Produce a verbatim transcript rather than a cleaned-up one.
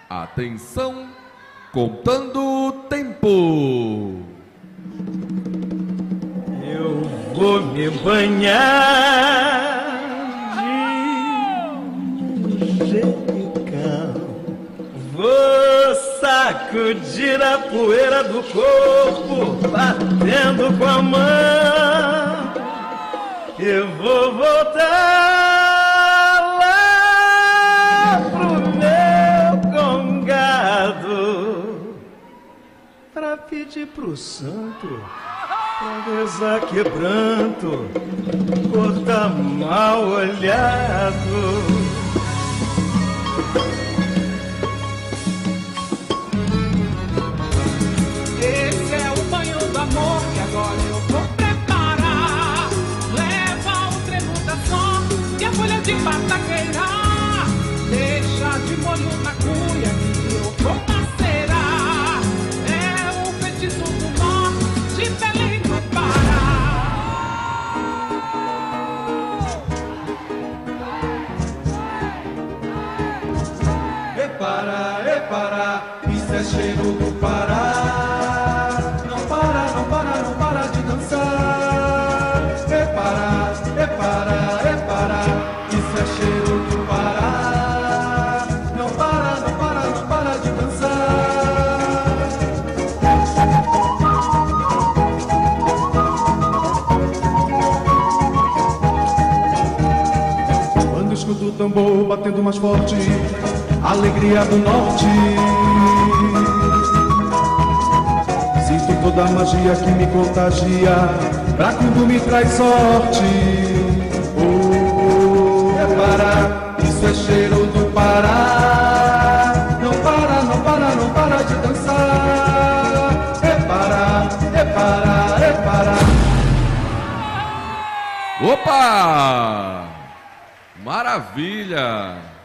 Atenção, contando o tempo. Eu vou me banhar de manjericão, vou sacudir a poeira do corpo, batendo com a mão. Eu vou voltar lá pro meu congado pra pedir pro santo pra rezar quebranto, cortar mal olhado. Esse é o banho do amor que agora eu vou preparar. Leva o trevo da sorte e a folha de bataqueira. Deixa de molho na cuia que eu vou macerar. É o feitiço do norte de Belém do Pará. Epara, epara, isso é cheiro do Pará. Não para, não para, não para de dançar. Epara, epara, epara, isso é cheiro do Pará. Não para, não para, não para de dançar. Quando escuto o tambor batendo mais forte, alegria do norte. Sinto toda a magia que me contagia, pra quando me traz sorte. Oh, oh, é Pará, isso é cheiro do Pará. Não para, não para, não para de dançar. É Pará, é Pará, é Pará. Opa! Maravilha!